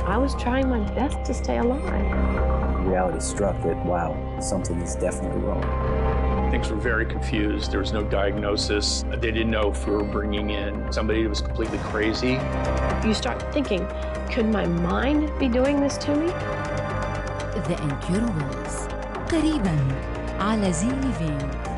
I was trying my best to stay alive. Reality struck that, wow, something is definitely wrong. Things were very confused. There was no diagnosis. They didn't know if we were bringing in somebody who was completely crazy. You start thinking, could my mind be doing this to me? The Incurables قريباً على زي ليفين.